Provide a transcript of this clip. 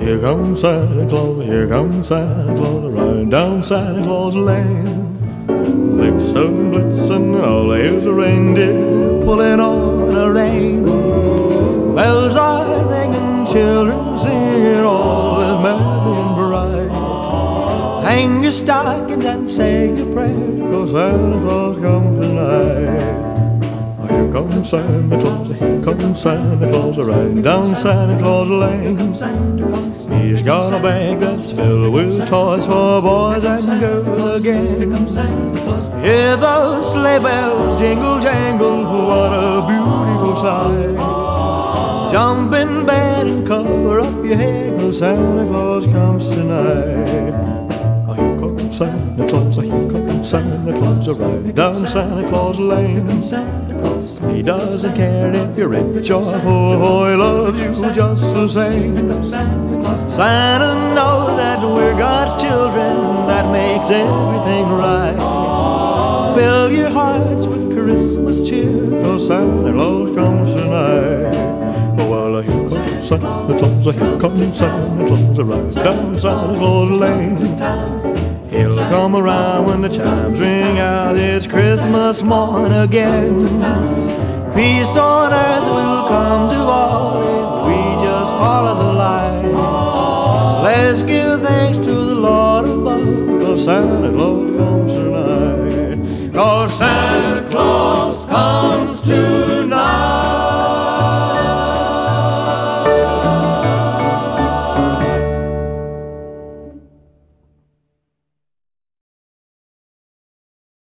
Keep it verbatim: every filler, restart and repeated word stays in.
Here comes Santa Claus, here comes Santa Claus, riding down Santa Claus Lane. Blitzen, blitzen, all here's a reindeer pulling on a rein. Bells are ringing, children singing, all is merry and bright. Hang your stockings and say your prayers, 'cause Santa Claus comes tonight. Here comes Santa Claus, here comes Santa Claus, riding down Santa Claus Lane. He's got a bag that's filled with toys for boys and girls again. Hear those sleigh bells jingle jangle, what a beautiful sight. Jump in bed and cover up your head, 'cause Santa Claus comes tonight. Here comes Santa Claus, here comes Santa Claus, riding down Santa Claus Lane. He doesn't care if you're rich or poor, he loves you just the same. Santa knows that we're God's children, that makes everything right. Fill your hearts with Christmas cheer, 'cause Santa Claus comes tonight. Well, here comes Santa Claus, here comes Santa Claus, right down Santa Claus Lane. He'll come around when the chimes ring out, it's Christmas morn again. Peace on earth will come to all if we just follow the light. Let's give thanks to the Lord above, 'cause Santa Claus comes tonight. 'Cause